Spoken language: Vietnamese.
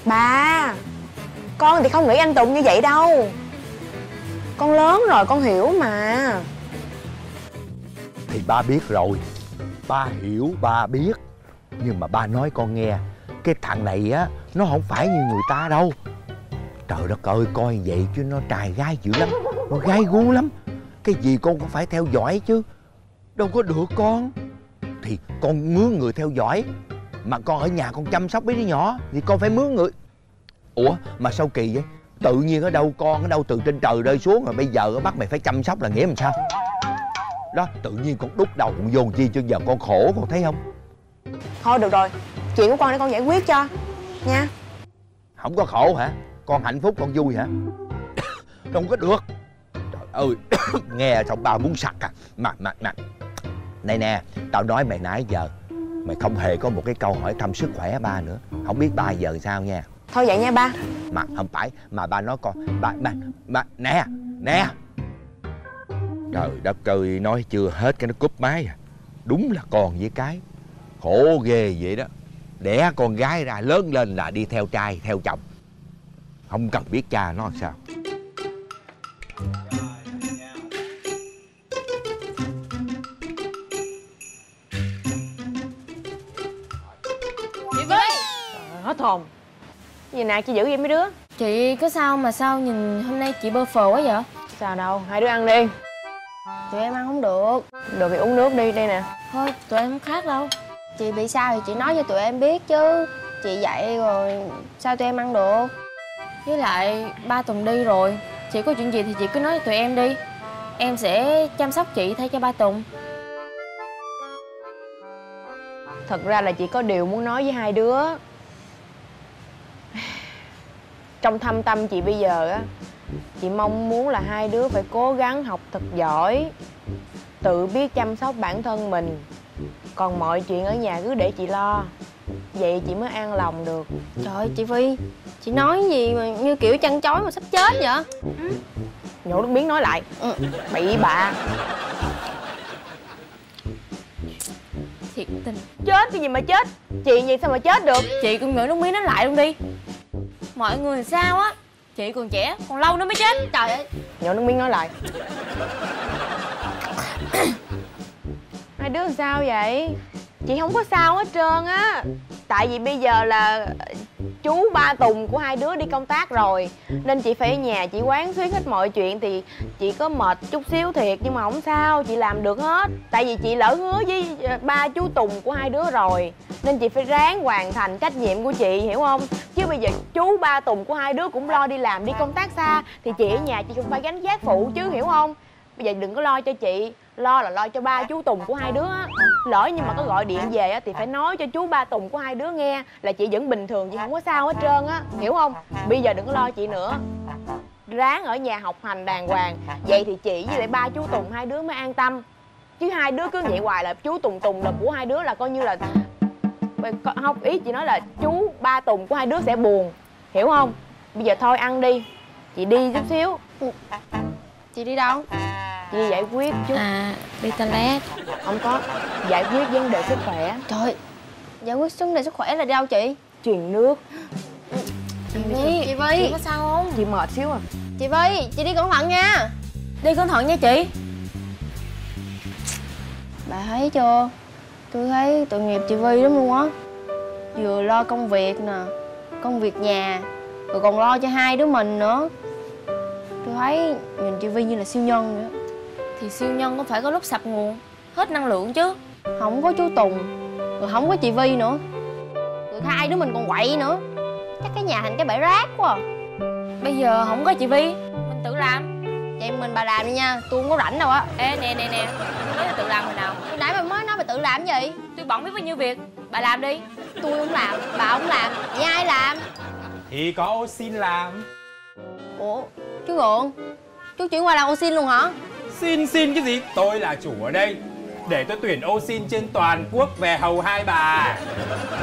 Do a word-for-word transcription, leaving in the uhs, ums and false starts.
Bà, con thì không nghĩ anh Tùng như vậy đâu. Con lớn rồi, con hiểu mà. Thì ba biết rồi, ba hiểu, ba biết. Nhưng mà ba nói con nghe, cái thằng này á, nó không phải như người ta đâu. Trời đất ơi, coi vậy chứ nó trai gái dữ lắm, nó gái gú lắm. Cái gì con cũng phải theo dõi chứ, đâu có được con. Thì con mướn người theo dõi, mà con ở nhà con chăm sóc mấy đứa nhỏ thì con phải mướn người. Ủa mà sao kỳ vậy? Tự nhiên ở đâu con ở đâu từ trên trời rơi xuống, rồi bây giờ bắt mày phải chăm sóc là nghĩa làm sao? Đó, tự nhiên con đút đầu con vô chi chứ giờ con khổ, con thấy không? Thôi được rồi, chuyện của con để con giải quyết cho nha. Không có khổ hả? Con hạnh phúc, con vui hả? Không có được. Trời ơi, nghe xong ba muốn sặc à. Mà, mà, mà này nè, tao nói mày nãy giờ mày không hề có một cái câu hỏi thăm sức khỏe ba nữa. Không biết ba giờ sao nha. Thôi vậy nha ba. Mà không phải, mà ba nói con, ba, ba, ba, nè, nè. Trời đất ơi, nói chưa hết cái nó cúp máy à. Đúng là con với cái khổ ghê vậy đó. Đẻ con gái ra lớn lên là đi theo trai, theo chồng. Không cần biết cha nó làm sao. Chị Vy. Hết hồn. Gì nè, chị giữ vậy mấy đứa? Chị có sao mà sao nhìn hôm nay chị bơ phờ quá vậy? Sao đâu, hai đứa ăn đi. Tụi em ăn không được. Được thì uống nước đi, đây nè. Thôi, tụi em không khát đâu. Chị bị sao thì chị nói cho tụi em biết chứ. Chị dậy rồi sao tụi em ăn được? Với lại ba Tùng đi rồi, chị có chuyện gì thì chị cứ nói cho tụi em đi. Em sẽ chăm sóc chị thay cho ba Tùng. Thật ra là chị có điều muốn nói với hai đứa. Trong thâm tâm chị bây giờ á, chị mong muốn là hai đứa phải cố gắng học thật giỏi, tự biết chăm sóc bản thân mình. Còn mọi chuyện ở nhà cứ để chị lo, vậy chị mới an lòng được. Trời ơi chị Vy, chị nói gì mà như kiểu chăn chối mà sắp chết vậy? Ừ. Nhổ nước miếng nói lại. Ừ. Bậy bạ. Thiệt tình. Chết cái gì mà chết? Chị gì sao mà chết được? Chị cũng nhổ nước miếng nói lại luôn đi. Mọi người sao á, chị còn trẻ, còn lâu nữa mới chết. Trời ơi. Nhổ nước miếng nói lại. Hai đứa làm sao vậy? Chị không có sao hết trơn á. Tại vì bây giờ là chú ba Tùng của hai đứa đi công tác rồi, nên chị phải ở nhà chị quán xuyến hết mọi chuyện. Thì chị có mệt chút xíu thiệt, nhưng mà không sao, chị làm được hết. Tại vì chị lỡ hứa với ba chú Tùng của hai đứa rồi, nên chị phải ráng hoàn thành trách nhiệm của chị, hiểu không? Chứ bây giờ chú ba Tùng của hai đứa cũng lo đi làm, đi công tác xa, thì chị ở nhà chị cũng phải gánh vác phụ chứ, hiểu không? Bây giờ đừng có lo cho chị, lo là lo cho ba chú Tùng của hai đứa á. Lỡ nhưng mà có gọi điện về á thì phải nói cho chú ba Tùng của hai đứa nghe là chị vẫn bình thường, chị không có sao hết trơn á, hiểu không? Bây giờ đừng có lo chị nữa, ráng ở nhà học hành đàng hoàng, vậy thì chị với lại ba chú Tùng hai đứa mới an tâm. Chứ hai đứa cứ vậy hoài là chú Tùng Tùng là của hai đứa là coi như là không, ý chị nói là chú ba Tùng của hai đứa sẽ buồn, hiểu không? Bây giờ thôi ăn đi, chị đi chút xíu. Chị đi đâu? Chị đi giải quyết chút. À, đi toilet. Không có, giải quyết vấn đề sức khỏe. Trời, giải quyết vấn đề sức khỏe là đi đâu chị? Truyền nước. Chị Vy, chị Vy, chị có sao không? Chị mệt xíu à. Chị Vy, chị đi cẩn thận nha. Đi cẩn thận nha chị. Bà thấy chưa? Tôi thấy tội nghiệp chị Vy lắm luôn á. Vừa lo công việc nè, công việc nhà, rồi còn lo cho hai đứa mình nữa. Tôi thấy nhìn chị Vy như là siêu nhân vậy. Thì siêu nhân có phải có lúc sập nguồn, hết năng lượng chứ. Không có chú Tùng, rồi không có chị Vy nữa, rồi hai đứa mình còn quậy nữa. Chắc cái nhà thành cái bãi rác quá à. Bây giờ không có chị Vy, mình tự làm. Vậy mình bà làm đi nha, tôi không có rảnh đâu á. Ê nè nè nè, tôi nói là tự làm hồi nào? Hồi nãy bà mới nói bà tự làm cái gì? Tôi bận biết bao nhiêu việc, bà làm đi. Tôi không làm, bà không làm, vậy ai làm? Thì có ô xin làm. Ủa, chú Gượng, chú chuyển qua làm ô xin luôn hả? Xin xin cái gì? Tôi là chủ ở đây, để tôi tuyển ô xin trên toàn quốc về hầu hai bà.